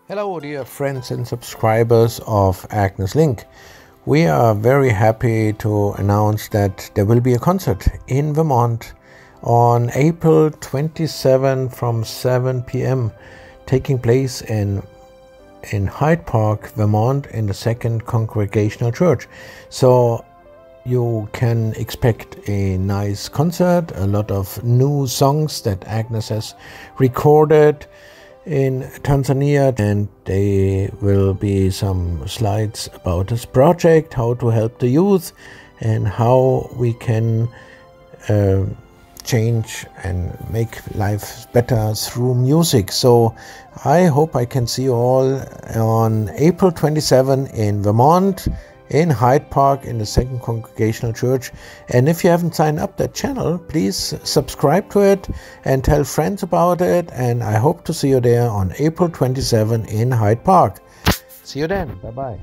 Hello, dear friends and subscribers of Agnes Link. We are very happy to announce that there will be a concert in Vermont on April 27 from 7 p.m. taking place in Hyde Park, Vermont, in the Second Congregational Church. So you can expect a nice concert, a lot of new songs that Agnes has recorded in Tanzania, and there will be some slides about this project, how to help the youth and how we can change and make life better through music. So I hope I can see you all on April 27 in Vermont, in Hyde Park, in the Second Congregational Church. And if you haven't signed up that channel, please subscribe to it and tell friends about it. And I hope to see you there on April 27 in Hyde Park. See you then. Bye-bye.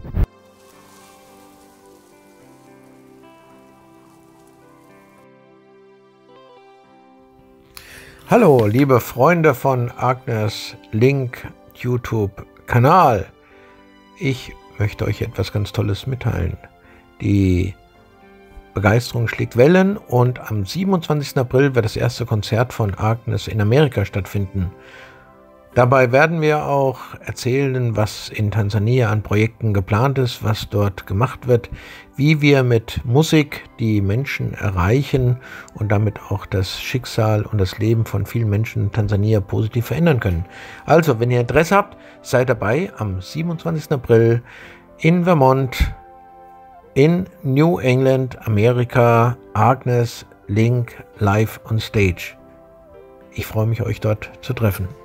Hallo, liebe Freunde von Agnes Link YouTube-Kanal. Ich möchte euch etwas ganz Tolles mitteilen. Die Begeisterung schlägt Wellen und am 27. April wird das erste Konzert von Agnes in Amerika stattfinden. Dabei werden wir auch erzählen, was in Tansania an Projekten geplant ist, was dort gemacht wird, wie wir mit Musik die Menschen erreichen und damit auch das Schicksal und das Leben von vielen Menschen in Tansania positiv verändern können. Also, wenn ihr Interesse habt, seid dabei am 27. April in Vermont, in New England, Amerika, Agnes Link live on stage. Ich freue mich, euch dort zu treffen.